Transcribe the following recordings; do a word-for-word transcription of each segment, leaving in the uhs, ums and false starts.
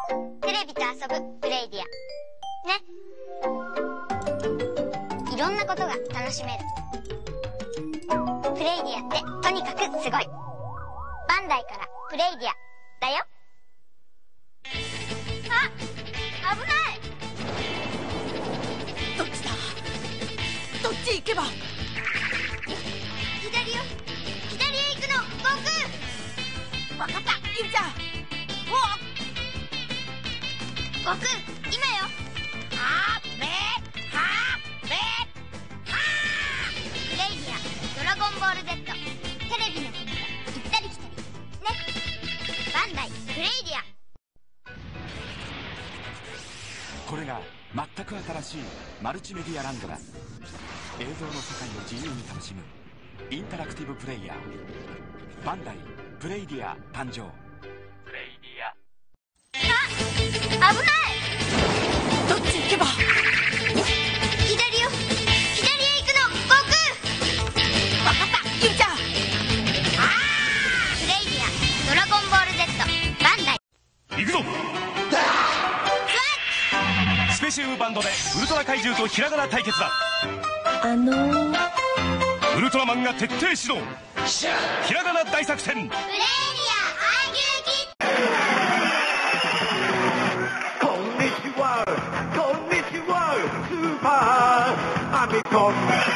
テレビと遊ぶプレイディアね。いろんなことが楽しめる。プレイディアってとにかくすごい。バンダイからプレイディアだよ。あ、危ない。 どっちだ？どっち行けば？ 左よ。左へ行くの、悟空。 わかった、ゆうちゃん。おっ、 悟空、今よ。 はーめーはーめーはー。 プレイディアドラゴンボール Z。 テレビの国と行ったり来たりね。バンダイプレイディア。 これが全く新しいマルチメディアランドだ。映像の世界を自由に楽しむインタラクティブプレイヤー、バンダイプレイディア誕生。プレイディア。 あ、危ない。 どっち行けば？ 左よ。左へ行くの、悟空。 わかった、ゆうちゃん。あプレイディアドラゴンボール Z。 バンダイ行くぞ。スペシウムバンドでウルトラ怪獣とひらがな対決だ。 あのー、 ウルトラマンが徹底指導。ひらがな大作戦。 プレイディアアーギューキッこんにちは、こんにちは、スーパーファミコン。こん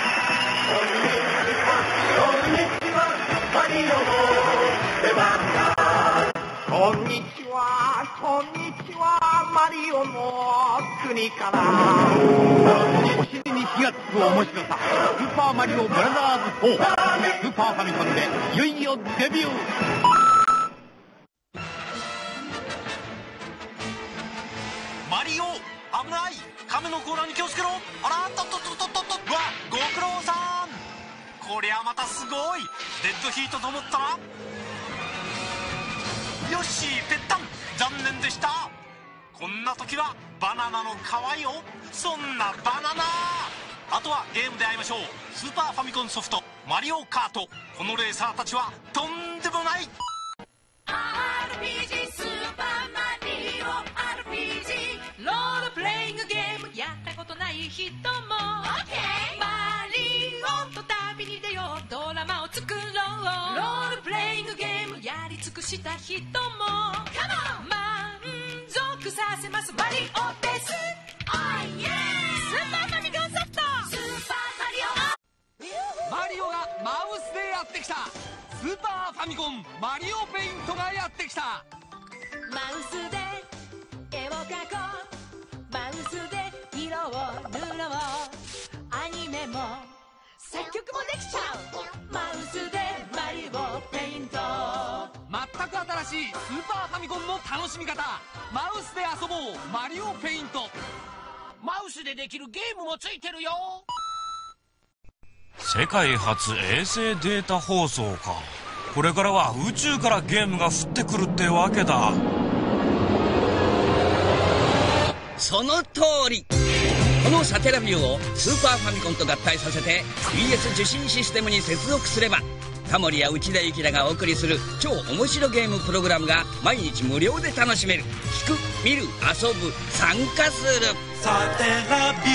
にちは、マリオの出番だ。こんにちは、こんにちは、マリオの国から。お尻に火がつく面白さ、スーパーマリオブラザーズフォー。スーパーファミコンでいよいよデビュー。 マリオ、危ない。亀の甲羅に気をつけろ。あらっとっとっとっとっと。わ、ご苦労さん。こりゃまたすごい。デッドヒートと思ったら、よし、ぺったん。残念でした。こんな時はバナナの皮よ。そんなバナナ。あとはゲームで会いましょう。スーパーファミコンソフトマリオカート。このレーサーたちはとんでもない。 アールピージー スーパーマリオ アールピージー ロールプレイングゲームやったことない人も OK。 マリオと旅に出よう、ドラマを作ろう。ロールプレイングゲームやり尽くした人も Come on。 満足させますマリオです。 Oh yeah。 スーパーファミコンソフトスーパーマリオ。 マリオがマウスでやってきた。スーパーファミコンマリオペイントがやってきた。 マウスで絵を描こう、マウスで色を塗ろう、アニメも作曲もできちゃう。マウスでマリオペイント。 全く新しいスーパーファミコンの楽しみ方、マウスで遊ぼうマリオペイント。マウスでできるゲームもついてるよ。 世界初衛星データ放送か。これからは宇宙からゲームが降ってくるってわけだ。 その通り。このサテラビューをスーパーファミコンと合体させて ビーエス 受信システムに接続すれば、タモリや内田有紀らがお送りする超面白ゲームプログラムが毎日無料で楽しめる。聞く、見る、遊ぶ、参加する。 サテラビュ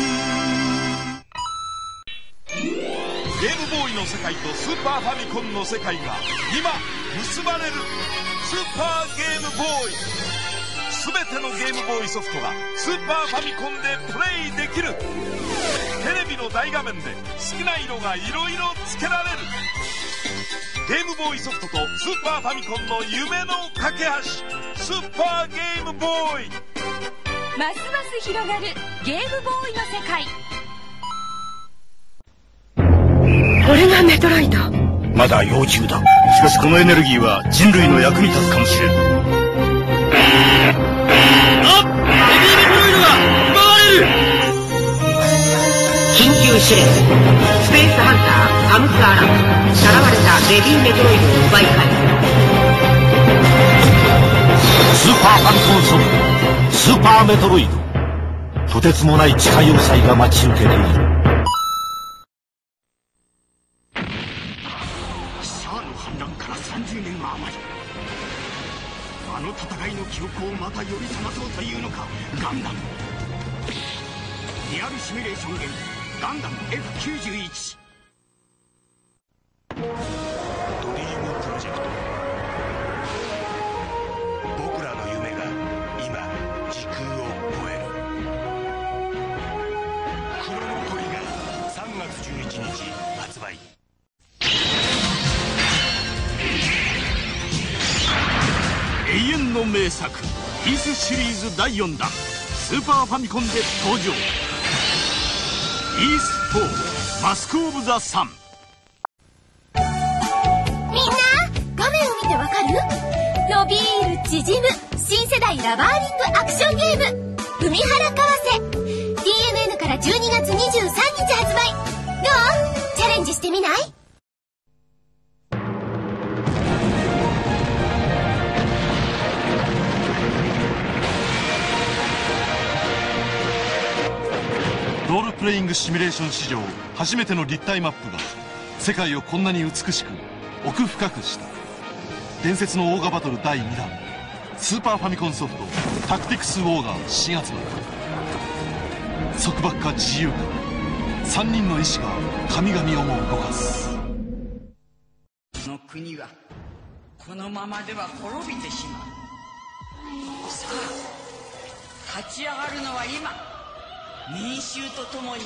ー。ゲームボーイの世界とスーパーファミコンの世界が今結ばれる。スーパーゲームボーイ。全てのゲームボーイソフトがスーパーファミコンでプレイできる。テレビの大画面で好きな色がいろいろつけられる。ゲームボーイソフトとスーパーファミコンの夢の架け橋、スーパーゲームボーイ。 ますます広がるゲームボーイの世界。 これがメトロイド。 まだ幼虫だ。しかしこのエネルギーは人類の役に立つかもしれん。あ、ベビーメトロイドが奪われる。 緊急指令。スペースハンターアムスアラム、さらわれたベビーメトロイドを奪い返す。スーパーファミコンソフトスーパーメトロイド。とてつもない地下要塞が待ち受けている。 シャアの反乱からさんじゅうねん余り、あの戦いの記憶をまた呼び覚まそうというのか。ガンダムリアルシミュレーションゲームガンダム エフきゅうじゅういち。 ドリームプロジェクト。僕らの夢が今時空を超える。クロノトリガーさんがつじゅういちにち発売。永遠の名作イースシリーズだいよんだんスーパーファミコンで登場。イースフォーマスクオブザサン。 みんな画面を見てわかる？伸びる縮む新世代ラバーリングアクションゲーム海原川瀬 ティーエヌエヌ からじゅうにがつにじゅうさんにち発売。どう？チャレンジしてみない？ ロールプレイングシミュレーション史上初めての立体マップが世界をこんなに美しく奥深くした。伝説のオーガバトルだいにだんスーパーファミコンソフトタクティクスオーガ新発売。束縛か自由かさんにんの意志が神々をも動かす。 この国はこのままでは滅びてしまう。さあ立ち上がるのは今。民衆とともに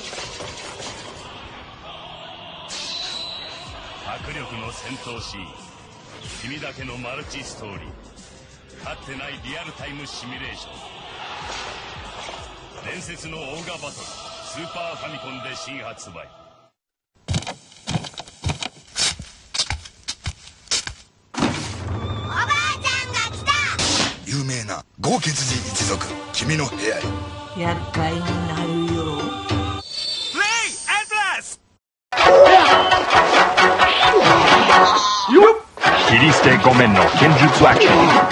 迫力の戦闘シーン、君だけのマルチストーリー、かつてないリアルタイムシミュレーション、伝説のオーガバトルスーパーファミコンで新発売。 おばあちゃんが来た。 有名な豪傑寺一族、君の部屋へ。 厄介になるよ。 プレイアトラス。 切り捨てごめんの剣術アクショ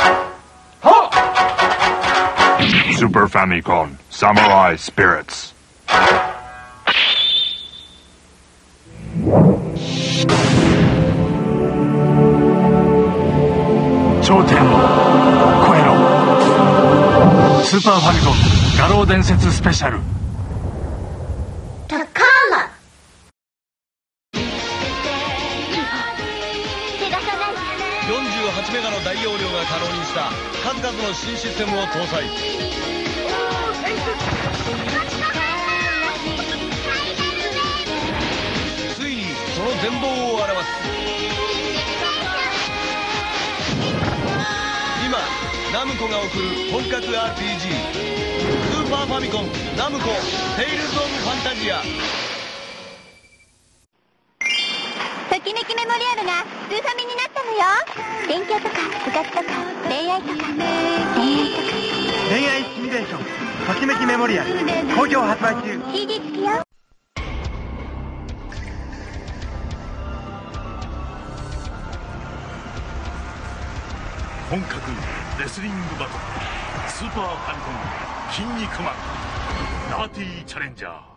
ン。スーパーファミコンサムライスピリッツ。頂点を超えろ。スーパーファミコン画廊伝説スペシャル。 タカーマ。 よんじゅうはちメガの大容量が可能にした数々の新システムを搭載。ついにその全貌を表す。今ナムコが送る本格 アールピージー スーパーファミコンナムコテイルズ・オブ・ファンタジア。 ときめきメモリアルがスーファミになったのよ。勉強とか部活とか恋愛とか恋愛とか恋愛シミュレーションときめきメモリアル好評発売中。 シーディー 付きよ。 本格レスリングバトルスーパーファミコン筋肉マンダーティーチャレンジャー。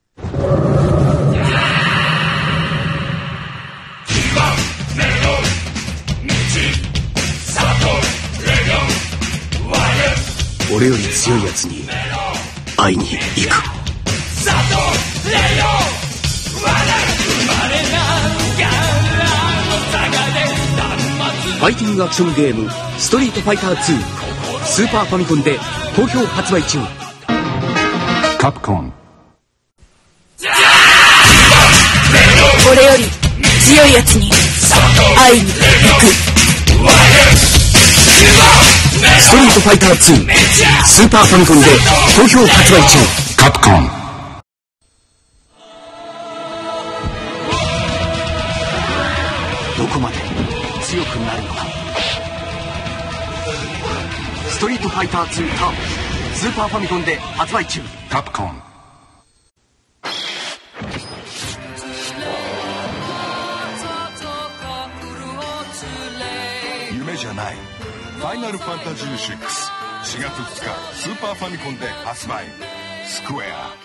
俺より強いやつに会いに行く。ファイティングアクションゲームストリートファイターツースーパーファミコンで好評発売中。カプコン。 俺より強いやつに会いに行く。 ストリートファイターツースーパーファミコンで好評発売中。カプコン。どこまで強くなるのか。ストリートファイターツーターボスーパーファミコンで発売中。カプコン。 夢じゃないファイナルファンタジーシックスしがつふつかスーパーファミコンで発売。スクエア。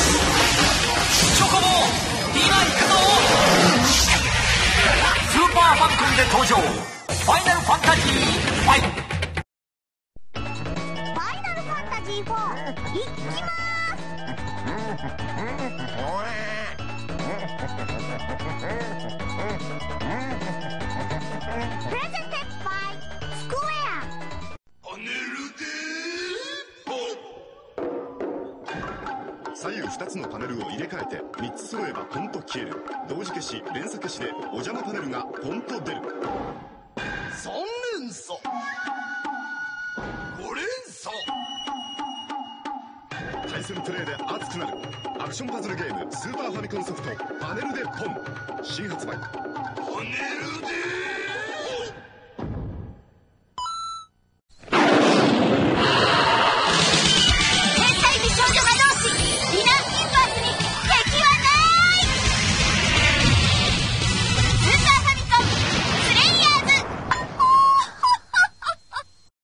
チョコボ今行くぞ。スーパーで登場、ファイナルファンタジーファイブ。 ファイナルファンタジーフォー、いきまーす。プレゼンテッドバイスクエア。 パネルで左右ふたつのパネルを入れ替えてみっつ揃えばポンと消える。同時消し連鎖消しでお邪魔パネルがポンと出る。 さん連鎖ご連鎖。 対戦プレイで熱くなるアクションパズルゲームスーパーファミコンソフトパネルでポン。新発売。 パネル